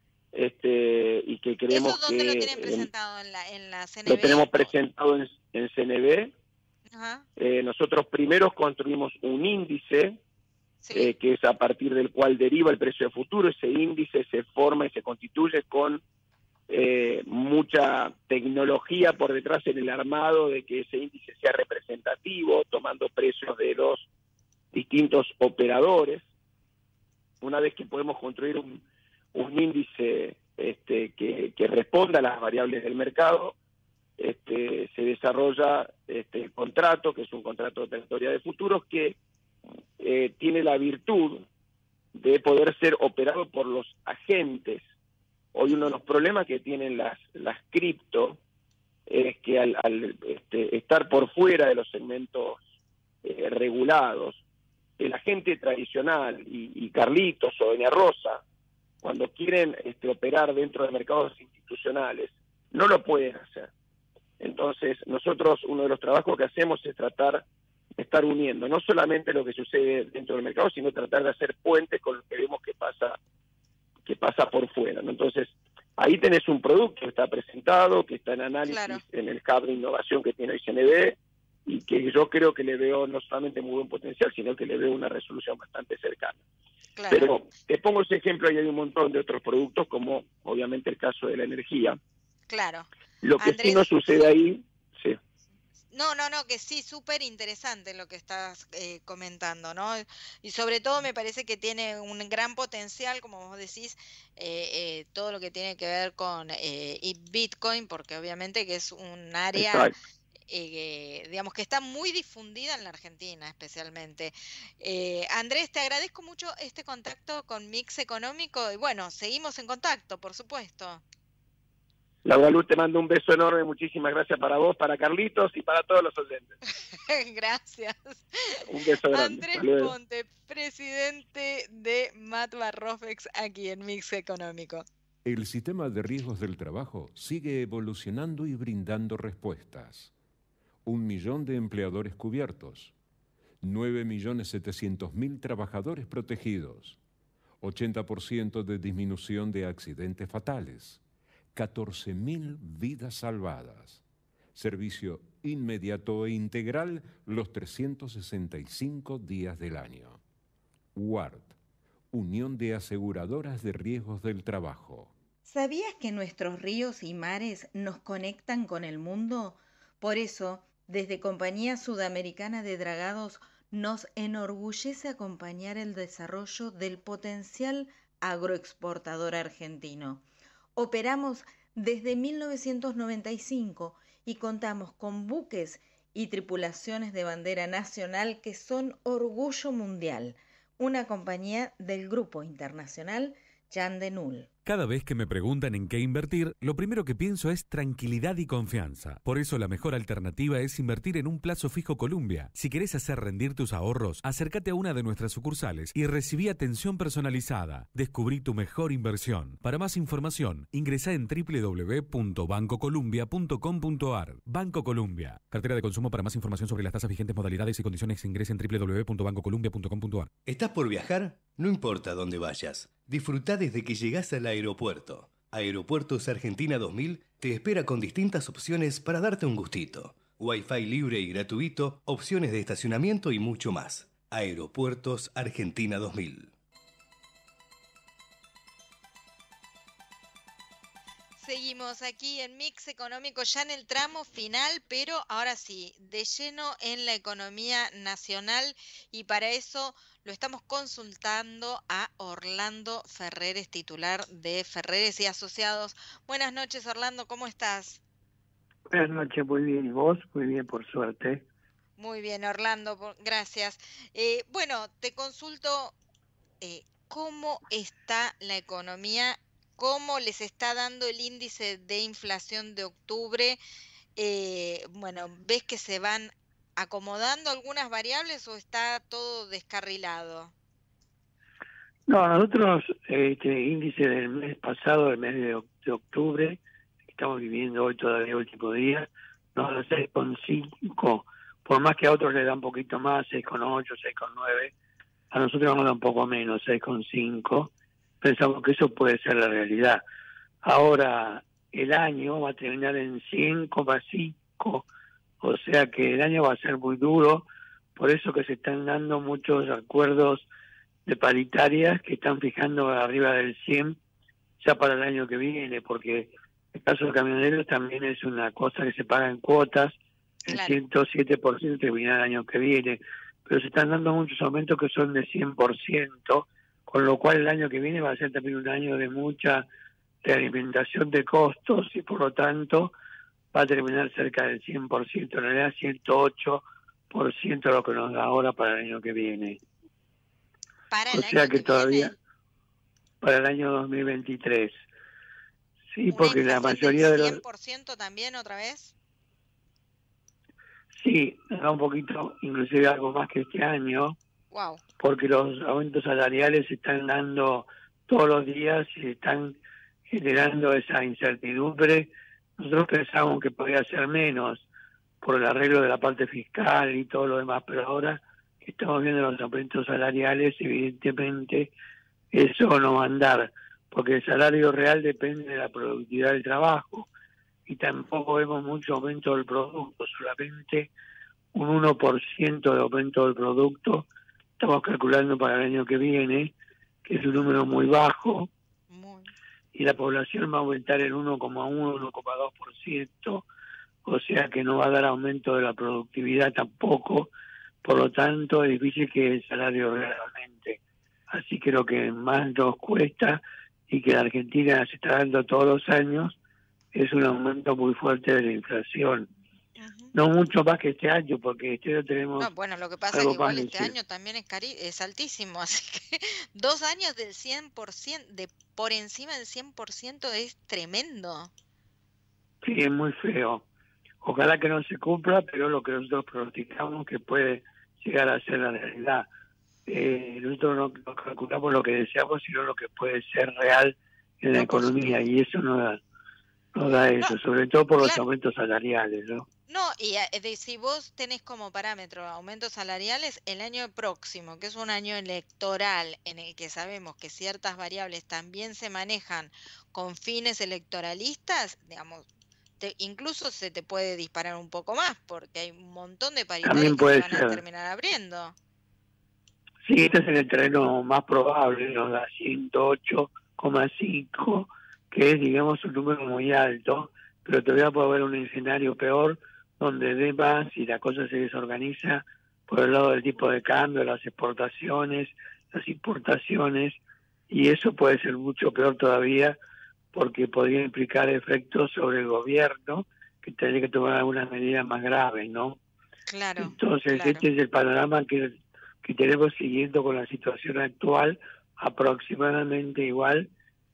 Y que creemos ¿Eso dónde que lo tienen presentado? ¿En la CNB? Lo tenemos presentado en CNB. Nosotros primero construimos un índice que es a partir del cual deriva el precio de futuro. Ese índice se forma y se constituye con mucha tecnología por detrás en el armado de que ese índice sea representativo, tomando precios de los distintos operadores. Una vez que podemos construir un índice que responda a las variables del mercado, se desarrolla el contrato, que es un contrato de operatoria de futuros que tiene la virtud de poder ser operado por los agentes. Hoy uno de los problemas que tienen las cripto es que al estar por fuera de los segmentos regulados, el agente tradicional y Carlitos o Doña Rosa, cuando quieren operar dentro de mercados institucionales, no lo pueden hacer. Entonces, nosotros, uno de los trabajos que hacemos es tratar de estar uniendo no solamente lo que sucede dentro del mercado, sino tratar de hacer puentes con lo que vemos que pasa por fuera, ¿no? Entonces, ahí tenés un producto que está presentado, que está en análisis en el hub de innovación que tiene hoy CNB, y que yo creo que le veo no solamente muy buen potencial, sino que le veo una resolución bastante cercana. Claro. Pero te pongo ese ejemplo y hay un montón de otros productos, como obviamente el caso de la energía. Claro. Lo que Andrés, sí no sucede ahí, sí. No, que sí, súper interesante lo que estás comentando, ¿no? Y sobre todo me parece que tiene un gran potencial, como vos decís, todo lo que tiene que ver con y Bitcoin, porque obviamente que es un área, Exacto. digamos, que está muy difundida en la Argentina, especialmente. Andrés, te agradezco mucho este contacto con Mix Económico y bueno, seguimos en contacto, por supuesto. Laura Luz, te mando un beso enorme, muchísimas gracias para vos, para Carlitos y para todos los oyentes. Gracias. Un beso grande. Andrés Hasta luego. Ponte, presidente de Matva Rofex aquí en Mix Económico. El sistema de riesgos del trabajo sigue evolucionando y brindando respuestas. 1 millón de empleadores cubiertos, 9.700.000 trabajadores protegidos, 80% de disminución de accidentes fatales, 14.000 vidas salvadas. Servicio inmediato e integral los 365 días del año. UART, Unión de Aseguradoras de Riesgos del Trabajo. ¿Sabías que nuestros ríos y mares nos conectan con el mundo? Por eso, desde Compañía Sudamericana de Dragados, nos enorgullece acompañar el desarrollo del potencial agroexportador argentino. Operamos desde 1995 y contamos con buques y tripulaciones de bandera nacional que son orgullo mundial, una compañía del Grupo Internacional Jan de Null. Cada vez que me preguntan en qué invertir, lo primero que pienso es tranquilidad y confianza. Por eso la mejor alternativa es invertir en un plazo fijo Columbia. Si querés hacer rendir tus ahorros, acércate a una de nuestras sucursales y recibí atención personalizada. Descubrí tu mejor inversión. Para más información, ingresá en www.bancocolumbia.com.ar. Banco Columbia. Cartera de consumo. Para más información sobre las tasas vigentes, modalidades y condiciones, ingresa en www.bancocolumbia.com.ar. ¿Estás por viajar? No importa dónde vayas. Disfrutá desde que llegás al aeropuerto. Aeropuertos Argentina 2000 te espera con distintas opciones para darte un gustito. Wi-Fi libre y gratuito, opciones de estacionamiento y mucho más. Aeropuertos Argentina 2000. Seguimos aquí en Mix Económico ya en el tramo final, pero ahora sí, de lleno en la economía nacional y para eso lo estamos consultando a Orlando Ferreres, titular de Ferreres y Asociados. Buenas noches, Orlando, ¿cómo estás? Buenas noches, muy bien. ¿Y vos? Muy bien, por suerte. Muy bien, Orlando, gracias. Bueno, te consulto cómo está la economía. ¿Cómo les está dando el índice de inflación de octubre? Bueno, ¿ves que se van acomodando algunas variables o está todo descarrilado? No, nosotros, este índice del mes pasado, del mes de octubre, que estamos viviendo hoy todavía el último día, nos da 6,5, por más que a otros le da un poquito más, 6,8, 6,9, a nosotros nos da un poco menos, 6,5. Pensamos que eso puede ser la realidad. Ahora, el año va a terminar en 100,5, o sea que el año va a ser muy duro, por eso que se están dando muchos acuerdos de paritarias que están fijando arriba del 100 ya para el año que viene, porque el caso de camioneros también es una cosa que se paga en cuotas, el 107% termina el año que viene, pero se están dando muchos aumentos que son de 100%, con lo cual el año que viene va a ser también un año de mucha realimentación de costos y por lo tanto va a terminar cerca del 100%, en realidad 108% lo que nos da ahora para el año que viene. O sea que todavía para el año 2023. Sí, porque la mayoría de los... ¿100% también otra vez? Sí, nos da un poquito, inclusive algo más que este año. Wow. Porque los aumentos salariales se están dando todos los días y están generando esa incertidumbre. Nosotros pensamos que podría ser menos por el arreglo de la parte fiscal y todo lo demás, pero ahora que estamos viendo los aumentos salariales, evidentemente eso no va a andar, porque el salario real depende de la productividad del trabajo y tampoco vemos mucho aumento del producto, solamente un 1% de aumento del producto. Estamos calculando para el año que viene, que es un número muy bajo, y la población va a aumentar el 1,1, 1,2%, o sea que no va a dar aumento de la productividad tampoco, por lo tanto es difícil que el salario realmente. Así que lo que más nos cuesta, y que la Argentina se está dando todos los años, es un aumento muy fuerte de la inflación. No mucho más que este año, porque este año tenemos... No, bueno, lo que pasa es que igual este año también es altísimo, así que 2 años del 100%, por encima del 100% es tremendo. Sí, es muy feo. Ojalá que no se cumpla, pero lo que nosotros pronosticamos que puede llegar a ser la realidad. Nosotros no calculamos lo que deseamos, sino lo que puede ser real en la economía, y eso no da eso, sobre todo por los aumentos salariales, ¿no? No, y si vos tenés como parámetro aumentos salariales, el año próximo, que es un año electoral en el que sabemos que ciertas variables también se manejan con fines electoralistas, digamos, incluso se te puede disparar un poco más, porque hay un montón de paritarias que se van a terminar abriendo. Sí, este es el terreno más probable, nos da 108,5, que es, digamos, un número muy alto, pero todavía puede haber un escenario peor, donde dé más y la cosa se desorganiza por el lado del tipo de cambio, las exportaciones, las importaciones, y eso puede ser mucho peor todavía, porque podría implicar efectos sobre el gobierno, que tendría que tomar algunas medidas más graves, ¿no? Claro. Entonces, este es el panorama que tenemos siguiendo con la situación actual, aproximadamente igual,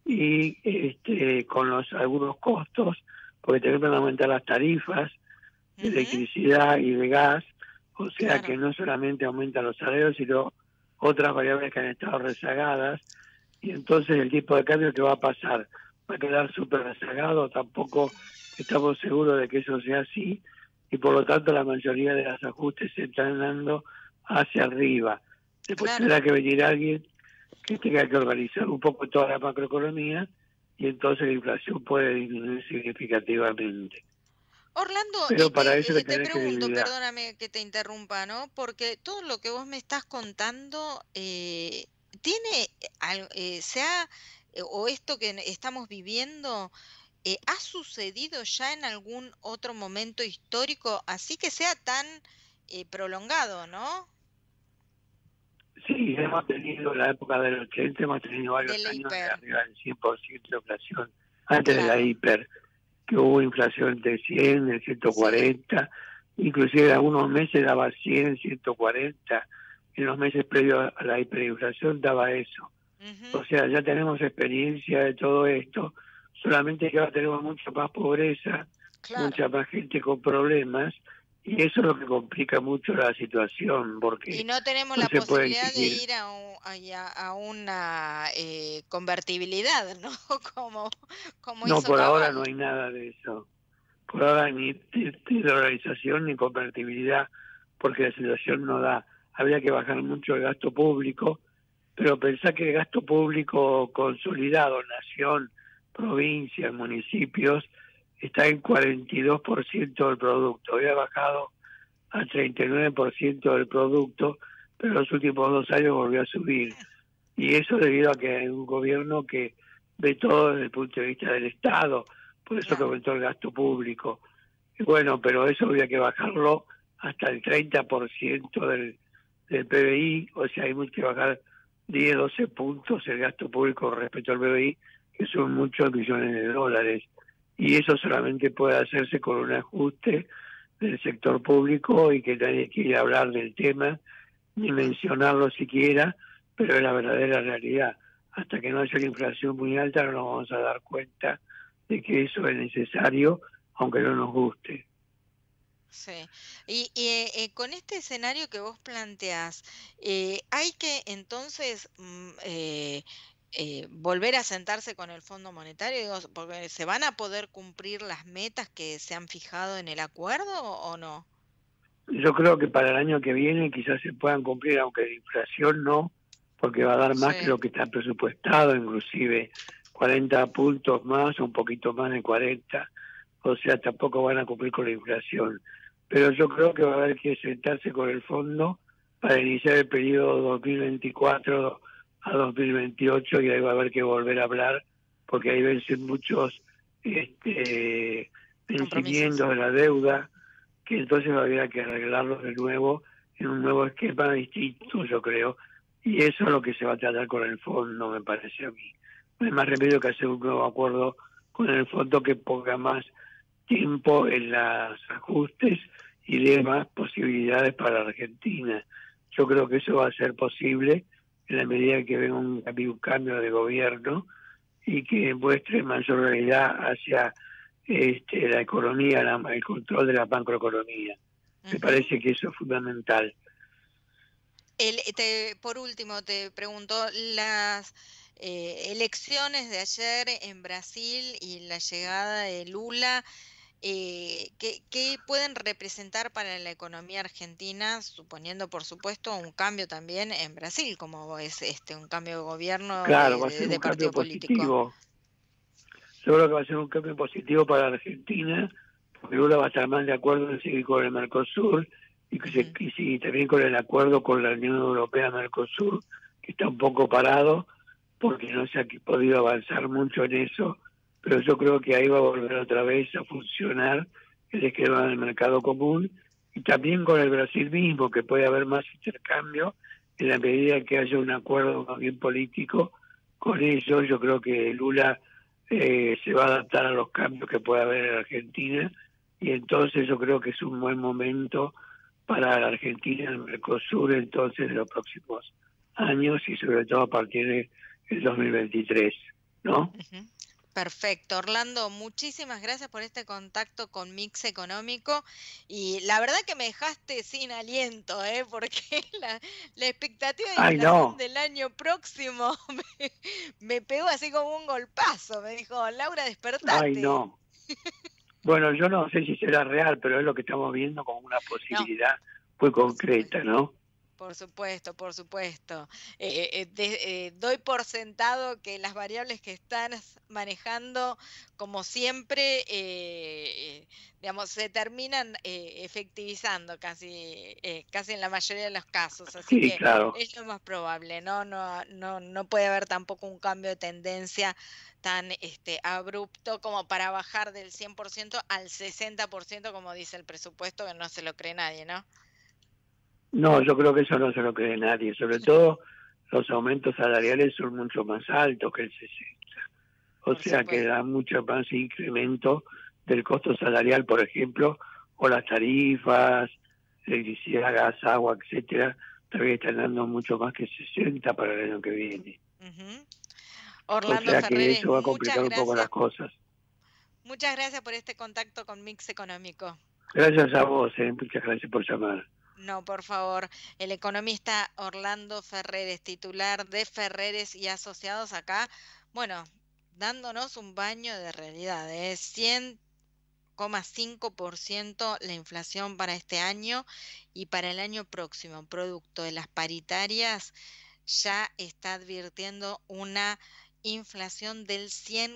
y con algunos costos, porque tenemos que aumentar las tarifas de electricidad y de gas, o sea que no solamente aumentan los salarios, sino otras variables que han estado rezagadas, y entonces el tipo de cambio que va a pasar va a quedar súper rezagado, tampoco estamos seguros de que eso sea así, y por lo tanto la mayoría de los ajustes se están dando hacia arriba. Después tendrá que venir alguien que tenga que organizar un poco toda la macroeconomía, y entonces la inflación puede disminuir significativamente. Orlando, pero para eso te pregunto, perdóname que te interrumpa, ¿no? Porque todo lo que vos me estás contando tiene, o esto que estamos viviendo, ¿ha sucedido ya en algún otro momento histórico, así que sea tan prolongado, no? Sí, hemos tenido la época del 80, hemos tenido varios años de arriba del 100% de inflación, antes de la hiper, que hubo inflación de 100, de 140, inclusive en algunos meses daba 100, 140, en los meses previos a la hiperinflación daba eso. O sea, ya tenemos experiencia de todo esto, solamente que ahora tenemos mucha más pobreza, mucha más gente con problemas, y eso es lo que complica mucho la situación, porque y no tenemos la posibilidad de ir a una convertibilidad, ¿no? como no, hizo por Cabal. ahora no hay nada de eso. Por ahora ni dolarización ni convertibilidad, porque la situación no da. Habría que bajar mucho el gasto público, pero pensar que el gasto público consolidado, nación, provincias, municipios, está en 42% del producto. Había bajado al 39% del producto, pero los últimos 2 años volvió a subir. Y eso debido a que hay un gobierno que ve todo desde el punto de vista del Estado, por eso que aumentó el gasto público. Y bueno, pero eso había que bajarlo hasta el 30% del PBI, o sea, hay que bajar 10, 12 puntos el gasto público respecto al PBI, que son muchos millones de dólares. Y eso solamente puede hacerse con un ajuste del sector público, y que nadie quiere hablar del tema, ni mencionarlo siquiera, pero es la verdadera realidad. Hasta que no haya una inflación muy alta no nos vamos a dar cuenta de que eso es necesario, aunque no nos guste. Sí, y con este escenario que vos planteás, hay que entonces volver a sentarse con el Fondo Monetario, digo, porque ¿se van a poder cumplir las metas que se han fijado en el acuerdo o no? Yo creo que para el año que viene quizás se puedan cumplir, aunque la inflación no, porque va a dar más que lo que está presupuestado, inclusive 40 puntos más, un poquito más de 40, o sea, tampoco van a cumplir con la inflación. pero yo creo que va a haber que sentarse con el fondo para iniciar el periodo 2024 a 2028 y ahí va a haber que volver a hablar porque ahí vencen muchos vencimientos de la deuda, que entonces va a haber que arreglarlos de nuevo en un nuevo esquema distinto, yo creo, y eso es lo que se va a tratar con el fondo, me parece a mí. No hay más remedio que hacer un nuevo acuerdo con el fondo que ponga más tiempo en los ajustes y dé más posibilidades para la Argentina. Yo creo que eso va a ser posible en la medida que venga un cambio de gobierno y que muestre mayor realidad hacia la economía, el control de la macroeconomía. Me parece que eso es fundamental. Por último, te pregunto, las elecciones de ayer en Brasil y la llegada de Lula, ¿qué pueden representar para la economía argentina, suponiendo, por supuesto, un cambio también en Brasil, como es un cambio de gobierno Claro, va a ser un partido cambio político? positivo. Yo creo que va a ser un cambio positivo para la Argentina, porque Lula va a estar más de acuerdo en seguir con el Mercosur y también con el acuerdo con la Unión Europea-Mercosur, que está un poco parado porque no se ha podido avanzar mucho en eso, pero yo creo que ahí va a volver otra vez a funcionar el esquema del mercado común y también con el Brasil mismo, que puede haber más intercambio en la medida que haya un acuerdo más bien político con eso. Yo creo que Lula se va a adaptar a los cambios que puede haber en Argentina y entonces yo creo que es un buen momento para la Argentina, el Mercosur, entonces de los próximos años y sobre todo a partir del 2023, ¿no? Perfecto. Orlando, muchísimas gracias por este contacto con Mix Económico y la verdad que me dejaste sin aliento, porque la expectativa de inflación del año próximo me pegó así como un golpazo. Me dijo, Laura, despertate. Ay, no. Bueno, yo no sé si será real, pero es lo que estamos viendo como una posibilidad muy concreta, ¿no? Por supuesto, por supuesto. Doy por sentado que las variables que estás manejando, como siempre, digamos, se terminan efectivizando casi en la mayoría de los casos. Así que claro, es lo más probable, ¿no? No puede haber tampoco un cambio de tendencia tan abrupto como para bajar del 100% al 60%, como dice el presupuesto, que no se lo cree nadie, ¿no? No, yo creo que eso no se lo cree nadie. Sobre todo los aumentos salariales son mucho más altos que el 60%. O sea que da mucho más incremento del costo salarial, por ejemplo, o las tarifas, electricidad, gas, agua, etcétera, todavía están dando mucho más que 60 para el año que viene. Orlando o sea que Ferreres, eso va a complicar un poco las cosas. Muchas gracias por este contacto con Mix Económico. Gracias a vos, muchas gracias por llamar. No, por favor. El economista Orlando Ferreres, titular de Ferreres y Asociados acá, bueno, dándonos un baño de realidad. 100,5% la inflación para este año y para el año próximo, producto de las paritarias, ya está advirtiendo una inflación del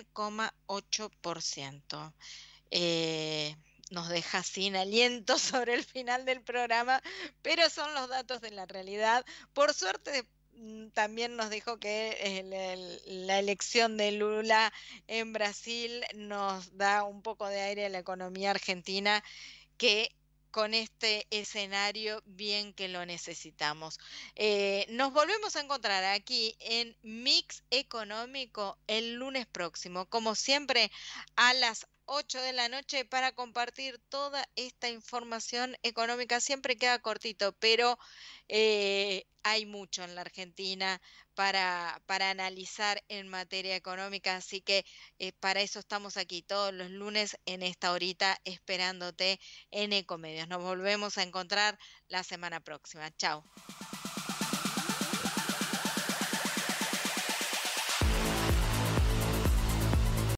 100,8%. Nos deja sin aliento sobre el final del programa, pero son los datos de la realidad. Por suerte, también nos dijo que la elección de Lula en Brasil nos da un poco de aire a la economía argentina, que con este escenario bien que lo necesitamos. Nos volvemos a encontrar aquí en Mix Económico el lunes próximo, como siempre a las 8 de la noche, para compartir toda esta información económica. Siempre queda cortito, pero hay mucho en la Argentina para analizar en materia económica, así que para eso estamos aquí todos los lunes en esta horita esperándote en Ecomedios. Nos volvemos a encontrar la semana próxima. Chao.